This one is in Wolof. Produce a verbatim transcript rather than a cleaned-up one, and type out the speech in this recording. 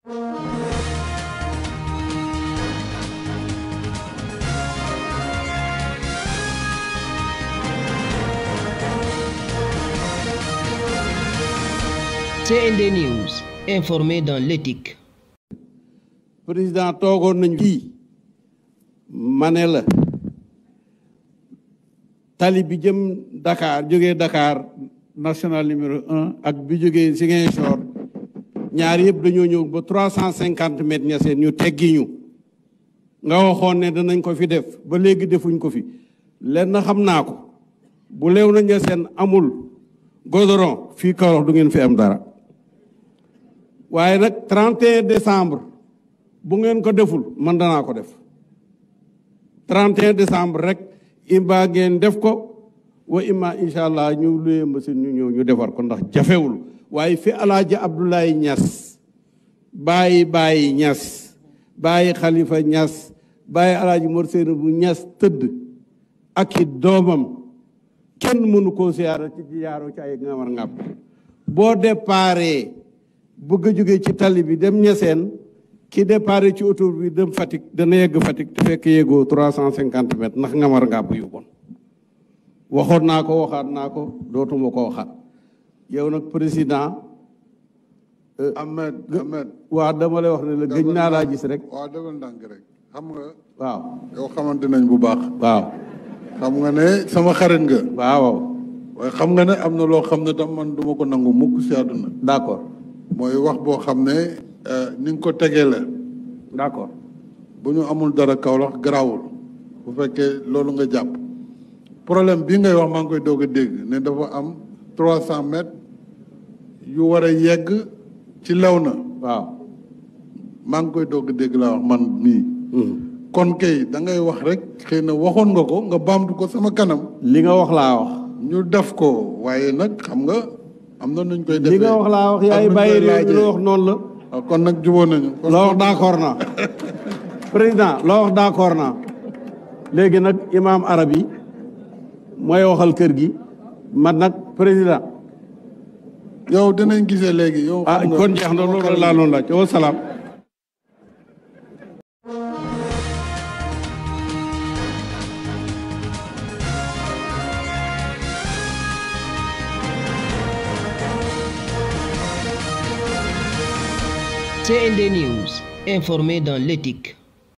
C N D News, informé dans l'éthique. Président toogoon nañu fii ma ne la tali bi jëm Dakar jógee Dakar national numéro un ak bi jógee Ziguinchor ñaar yëpp dañoo ñëw ba trois cent cinquante mètres ñaseen ñu teggi ñu nga waxoon ne danañ ko fi def ba léegi defuñ ko fi lenn xam naa ko bu Léona Niass amul goudron fii Kaolack du ngeen fi am dara waaye nag trente et un décembre bu ngeen ko deful man danaa ko def trente et un décembre rek imba ngeen def ko wa imma incha allah ñu luyee machine ñu ñëw ñu defar ko ndax jafewul waaye fi alaaji Abdoulaye Niass bàyyi bàyyi Niass bàyyi Khalifa Niass bàyyi alaaji Mor Seyna bu Niass tëdd ak i doomam kenn mënu koo siyaara ci yaaro ci ay ngamar ngàpp boo déparé bëgg a jógee ci tali bi dem Niassène ki déparé ci autoroute bi dem Fatick dana yegg Fatick te fekk yéegoo trois cent cinquante mètres ndax ngamar ngàpp yu bon waxoon naa ko waxaat naa ko dootuma ko waxaat yow nag président Ahmed Ahmed waaw dama lay wax ne la gëj naa laa gis rek waaw defal ndànk rek xam nga waaw yow xamante nañ bu baax waaw xam nga ne sama xarit nga waaw waaye xam nga ne am na loo xam ne tam man duma ko nangu mukk si àdduna d'accord mooy wax boo xam ne ni nga ko tegee la d'accord bu ñu amul dara Kaolack garaawul bu fekkee loolu nga jàpp problème bii ngay wax maa ngi koy doog a dégg ne dafa am trois cent mètres yu war a yegg ci Léona waaw maa ngi koy doog a dégg laa wax man mii kon kay da ngay wax rek xëy na waxoon nga ko nga baamtu ko sama kanam li nga wax laa wax ñu def ko waaye nag xam nga am na nuñ koy defee li nga wax laa wax yaay bàyyi réew mi la wax noonu la waaw kon nag jubóo nañu loo wax d'accord naa président loo wax d'accord naa léegi nag imaam arab yi mooy waxal kër gi man nag président yow dinañ gisee léegi yow ah kon jeex na loolu laa noonu laaj wa salaam C N D News, informé dans l'éthique.